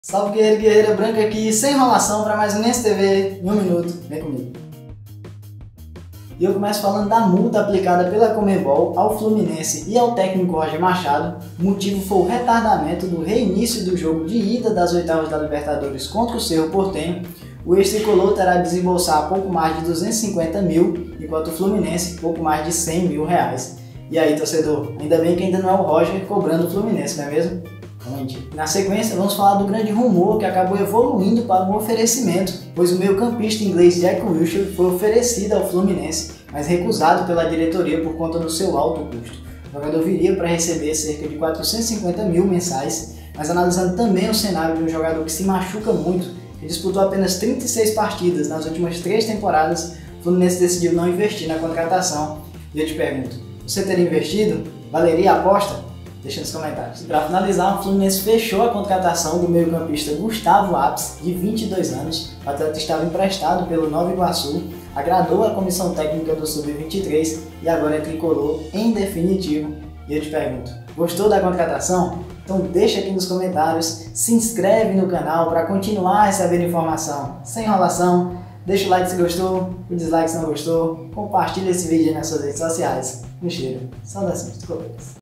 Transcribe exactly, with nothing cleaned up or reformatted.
Salve guerreiro, guerreira branca aqui, sem enrolação para mais um Nense T V em um minuto, vem comigo. E eu começo falando da multa aplicada pela Conmebol ao Fluminense e ao técnico Roger Machado. O motivo foi o retardamento do reinício do jogo de ida das oitavas da Libertadores contra o Cerro Porteño. O ex-tricolor terá de desembolsar pouco mais de duzentos e cinquenta mil, enquanto o Fluminense pouco mais de cem mil reais. E aí, torcedor, ainda bem que ainda não é o Roger cobrando o Fluminense, não é mesmo? Na sequência, vamos falar do grande rumor que acabou evoluindo para um oferecimento, pois o meio-campista inglês Jack Wilshere foi oferecido ao Fluminense, mas recusado pela diretoria por conta do seu alto custo. O jogador viria para receber cerca de quatrocentos e cinquenta mil mensais, mas analisando também o cenário de um jogador que se machuca muito, que disputou apenas trinta e seis partidas nas últimas três temporadas, o Fluminense decidiu não investir na contratação. E eu te pergunto, você teria investido? Valeria a aposta? Deixa nos comentários. Para finalizar, o Fluminense fechou a contratação do meio-campista Gustavo Apes, de vinte e dois anos. O atleta estava emprestado pelo Nova Iguaçu, agradou a comissão técnica do sub vinte e três e agora é tricolor em definitivo. E eu te pergunto, gostou da contratação? Então deixa aqui nos comentários, se inscreve no canal para continuar recebendo informação sem enrolação. Deixa o like se gostou, o dislike se não gostou, compartilha esse vídeo aí nas suas redes sociais. Um cheiro, saudações tricolores.